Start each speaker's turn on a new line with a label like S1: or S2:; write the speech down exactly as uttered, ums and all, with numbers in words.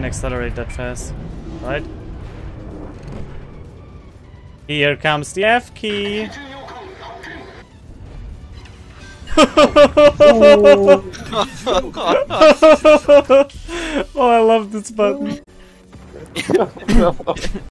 S1: can accelerate that fast, right? Here comes the F key. Oh, I love this button.